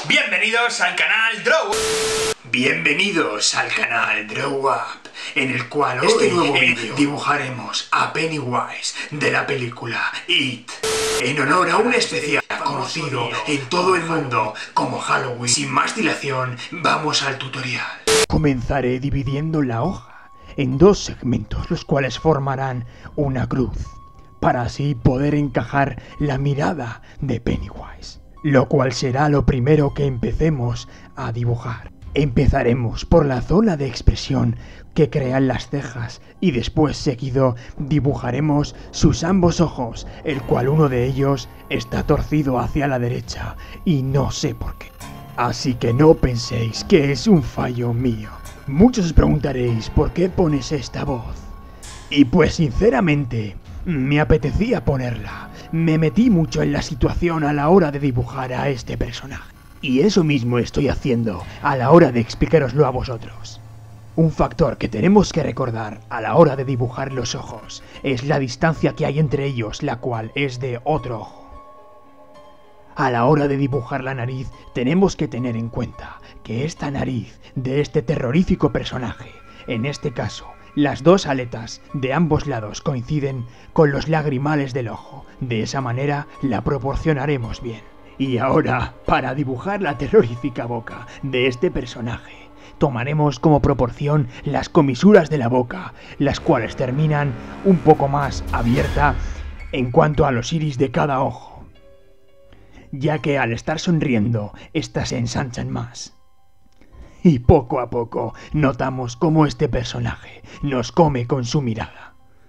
Bienvenidos al canal Draw Up. Bienvenidos al canal Draw Up, en el cual hoy este nuevo vídeo dibujaremos a Pennywise de la película It, en honor a un especial conocido en todo el mundo como Halloween. Sin más dilación, vamos al tutorial. Comenzaré dividiendo la hoja en dos segmentos, los cuales formarán una cruz, para así poder encajar la mirada de Pennywise, lo cual será lo primero que empecemos a dibujar. Empezaremos por la zona de expresión que crean las cejas y después seguido dibujaremos sus ambos ojos, el cual uno de ellos está torcido hacia la derecha y no sé por qué. Así que no penséis que es un fallo mío. Muchos os preguntaréis por qué pones esta voz. Y pues sinceramente, me apetecía ponerla. Me metí mucho en la situación a la hora de dibujar a este personaje. Y eso mismo estoy haciendo a la hora de explicároslo a vosotros. Un factor que tenemos que recordar a la hora de dibujar los ojos es la distancia que hay entre ellos, la cual es de otro ojo. A la hora de dibujar la nariz tenemos que tener en cuenta que esta nariz de este terrorífico personaje, en este caso, las dos aletas de ambos lados coinciden con los lagrimales del ojo. De esa manera la proporcionaremos bien. Y ahora, para dibujar la terrorífica boca de este personaje, tomaremos como proporción las comisuras de la boca, las cuales terminan un poco más abierta en cuanto a los iris de cada ojo, ya que al estar sonriendo, éstas se ensanchan más. Y poco a poco notamos cómo este personaje nos come con su mirada.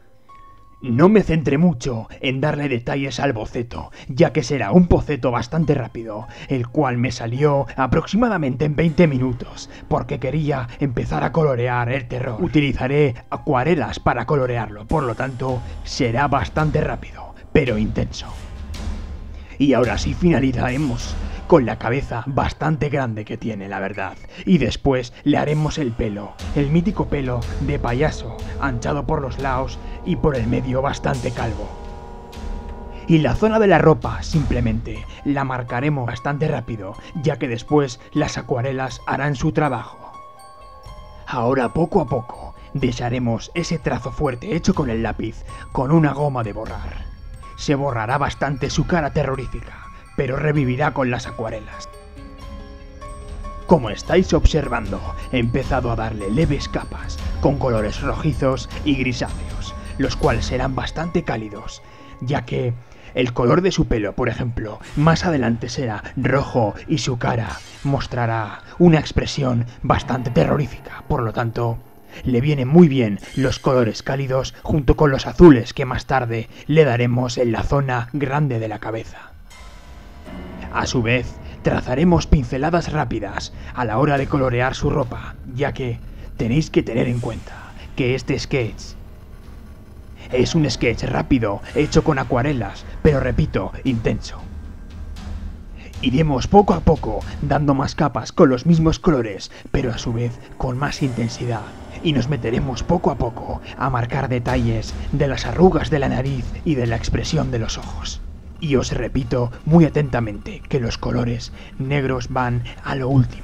No me centré mucho en darle detalles al boceto, ya que será un boceto bastante rápido, el cual me salió aproximadamente en 20 minutos, porque quería empezar a colorear el terror. Utilizaré acuarelas para colorearlo, por lo tanto será bastante rápido, pero intenso. Y ahora sí finalizaremos con la cabeza bastante grande que tiene, la verdad. Y después le haremos el pelo, el mítico pelo de payaso, anchado por los lados y por el medio bastante calvo. Y la zona de la ropa simplemente la marcaremos bastante rápido, ya que después las acuarelas harán su trabajo. Ahora poco a poco desharemos ese trazo fuerte hecho con el lápiz con una goma de borrar. Se borrará bastante su cara terrorífica, pero revivirá con las acuarelas. Como estáis observando, he empezado a darle leves capas con colores rojizos y grisáceos, los cuales serán bastante cálidos, ya que el color de su pelo, por ejemplo, más adelante será rojo y su cara mostrará una expresión bastante terrorífica, por lo tanto le vienen muy bien los colores cálidos junto con los azules que más tarde le daremos en la zona grande de la cabeza. A su vez, trazaremos pinceladas rápidas a la hora de colorear su ropa, ya que tenéis que tener en cuenta que este sketch es un sketch rápido, hecho con acuarelas, pero repito, intenso. Iremos poco a poco dando más capas con los mismos colores, pero a su vez con más intensidad. Y nos meteremos poco a poco a marcar detalles de las arrugas de la nariz y de la expresión de los ojos. Y os repito muy atentamente que los colores negros van a lo último.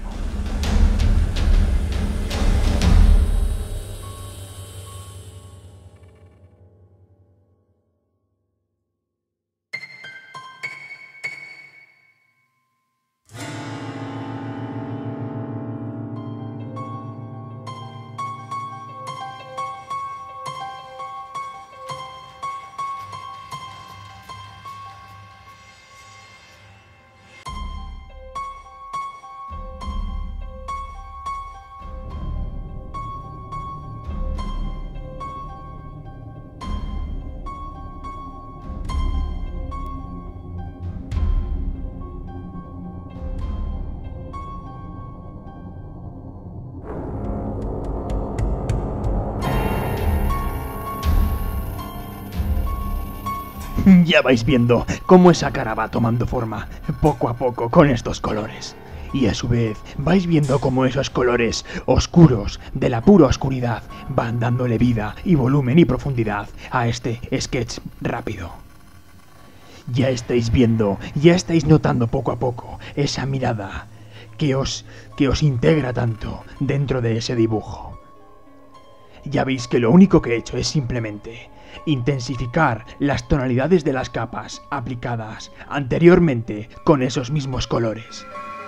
Ya vais viendo cómo esa cara va tomando forma, poco a poco, con estos colores. Y a su vez vais viendo cómo esos colores oscuros de la pura oscuridad van dándole vida y volumen y profundidad a este sketch rápido. Ya estáis viendo, ya estáis notando poco a poco esa mirada que os integra tanto dentro de ese dibujo. Ya veis que lo único que he hecho es simplemente intensificar las tonalidades de las capas aplicadas anteriormente con esos mismos colores.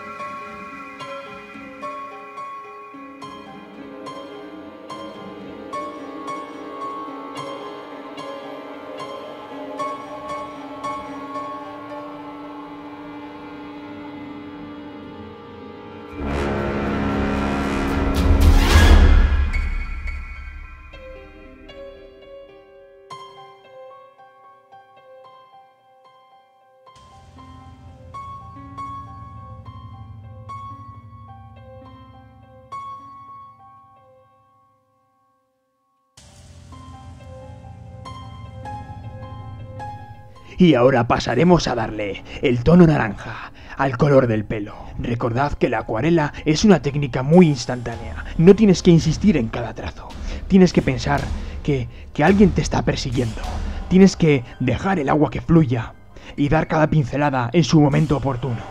Y ahora pasaremos a darle el tono naranja al color del pelo. Recordad que la acuarela es una técnica muy instantánea. No tienes que insistir en cada trazo. Tienes que pensar que alguien te está persiguiendo. Tienes que dejar el agua que fluya y dar cada pincelada en su momento oportuno.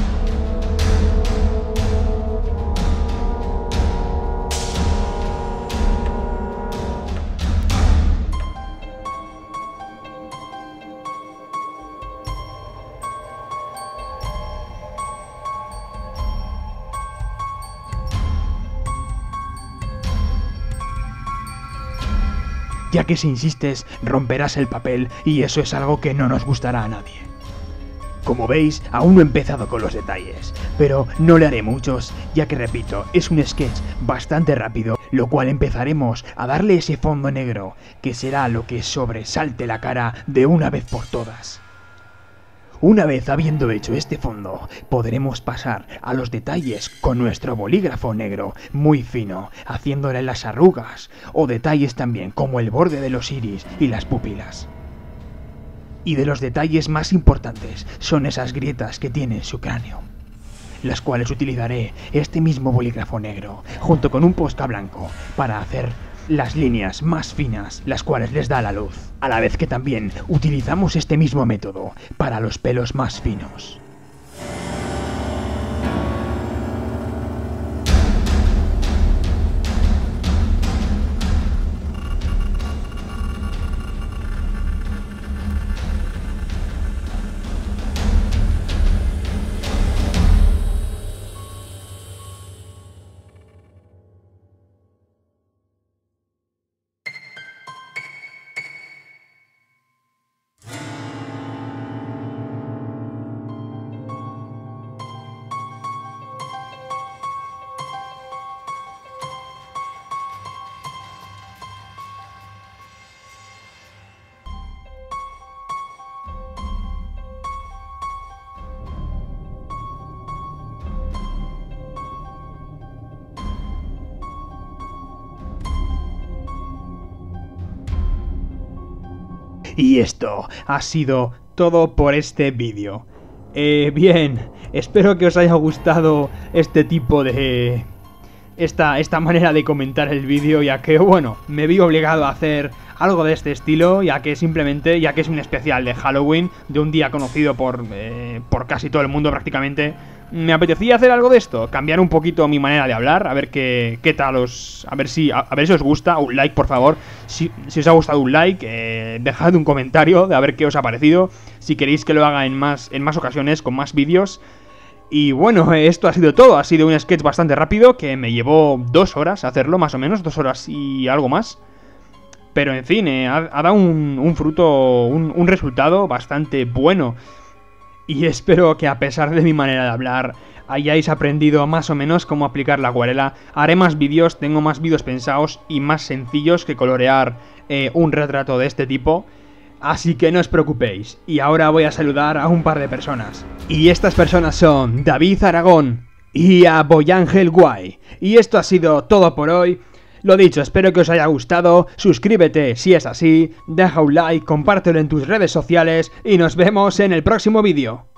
Ya que si insistes romperás el papel y eso es algo que no nos gustará a nadie. Como veis, aún no he empezado con los detalles, pero no le haré muchos, ya que repito, es un sketch bastante rápido, lo cual empezaremos a darle ese fondo negro, que será lo que sobresalte la cara de una vez por todas. Una vez habiendo hecho este fondo, podremos pasar a los detalles con nuestro bolígrafo negro muy fino, haciéndole las arrugas, o detalles también como el borde de los iris y las pupilas. Y de los detalles más importantes son esas grietas que tiene en su cráneo, las cuales utilizaré este mismo bolígrafo negro, junto con un posca blanco, para hacer las líneas más finas, las cuales les da la luz, a la vez que también utilizamos este mismo método para los pelos más finos. Y esto ha sido todo por este vídeo. Bien, espero que os haya gustado este tipo de... Esta manera de comentar el vídeo, ya que, bueno, me vi obligado a hacer algo de este estilo, ya que es un especial de Halloween, de un día conocido por casi todo el mundo prácticamente. Me apetecía hacer algo de esto, cambiar un poquito mi manera de hablar, a ver qué tal a ver si os gusta. Un like, por favor, si os ha gustado, un like, dejad un comentario de a ver qué os ha parecido, si queréis que lo haga en más ocasiones, con más vídeos. Y bueno, esto ha sido todo, ha sido un sketch bastante rápido, que me llevó 2 horas hacerlo, más o menos, 2 horas y algo más. Pero en fin, ha dado un fruto, un resultado bastante bueno. Y espero que a pesar de mi manera de hablar hayáis aprendido más o menos cómo aplicar la acuarela. Haré más vídeos, tengo más vídeos pensados y más sencillos que colorear un retrato de este tipo. Así que no os preocupéis. Y ahora voy a saludar a un par de personas. Y estas personas son David Aragón y a Boyángel Guay. Y esto ha sido todo por hoy. Lo dicho, espero que os haya gustado, suscríbete si es así, deja un like, compártelo en tus redes sociales y nos vemos en el próximo vídeo.